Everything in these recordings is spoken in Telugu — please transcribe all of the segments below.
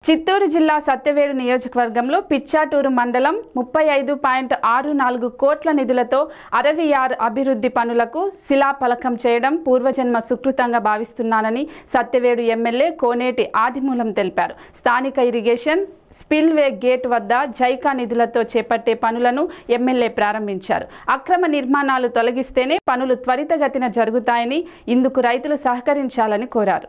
చిత్తూరు జిల్లా సత్యవేడు నియోజకవర్గంలో పిచ్చాటూరు మండలం 35.64 కోట్ల నిధులతో 66 అభివృద్ధి పనులకు శిలాఫలకం చేయడం పూర్వజన్మ సుకృతంగా భావిస్తున్నానని సత్యవేడు ఎమ్మెల్యే కోనేటి ఆదిమూలం తెలిపారు. స్థానిక ఇరిగేషన్ స్పిల్వే గేట్ వద్ద జైకా నిధులతో చేపట్టే పనులను ఎమ్మెల్యే ప్రారంభించారు. అక్రమ నిర్మాణాలు తొలగిస్తేనే పనులు త్వరితగతిన జరుగుతాయని, ఇందుకు రైతులు సహకరించాలని కోరారు.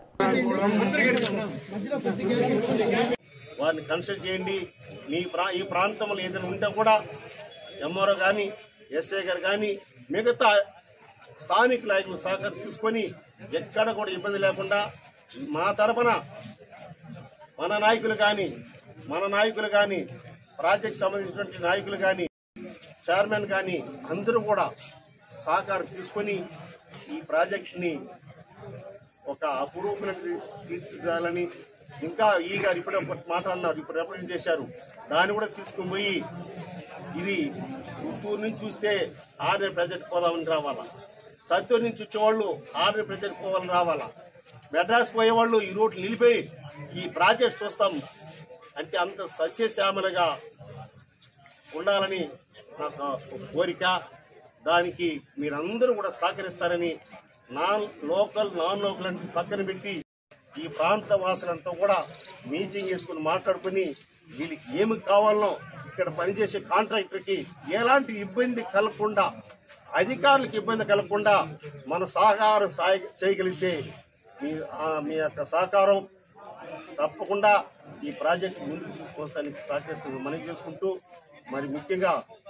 వారిని కన్సల్ట్ చేయండి. ఈ ప్రాంతంలో ఏదైనా ఉంటే కూడా ఎంఆర్ఓ కానీ ఎస్ఐ గారు కానీ మిగతా స్థానిక నాయకులు సహకారం తీసుకొని ఎక్కడ కూడా ఇబ్బంది లేకుండా మా తరపున మన నాయకులు కానీ ప్రాజెక్ట్ సంబంధించినటువంటి నాయకులు కానీ చైర్మన్ కానీ అందరూ కూడా సహకారం తీసుకొని ఈ ప్రాజెక్టుని ఒక అపురూపమైన తీర్చిదిద్దాలని, ఇంకా ఈ గారు ఇప్పుడే మాట అన్నారు, ఇప్పుడు రిప్రజెంట్ చేశారు, దాన్ని కూడా తీసుకుని పోయి ఇది గుంటూరు నుంచి చూస్తే ఆర్ఏ ప్రాజెక్ట్ పోదామని రావాలా, సత్తూరు నుంచి వచ్చేవాళ్ళు ఆర్ఏ ప్రాజెక్ట్ పోవాలని రావాలా, మెడ్రాస్ పోయేవాళ్ళు ఈ రోడ్లు నిలిపోయి ఈ ప్రాజెక్ట్ చూస్తాం అంటే అంత సస్యశ్యామలుగా ఉండాలని నాకు కోరిక. దానికి మీరందరూ కూడా సహకరిస్తారని నాన్ లోకల్ అంటే పక్కన పెట్టి ఈ ప్రాంత వాసులంతా కూడా మీటింగ్ చేసుకుని మాట్లాడుకుని వీళ్ళకి ఏమి కావాలనో ఇక్కడ పనిచేసే కాంట్రాక్టర్కి ఎలాంటి ఇబ్బంది కలగకుండా, అధికారులకు ఇబ్బంది కలగకుండా మన సహకారం చేయగలిగితే మీ యొక్క సహకారం తప్పకుండా ఈ ప్రాజెక్టు ముందుకు తీసుకొస్తానికి సహకరిస్తుంది మనం చేసుకుంటూ, మరి ముఖ్యంగా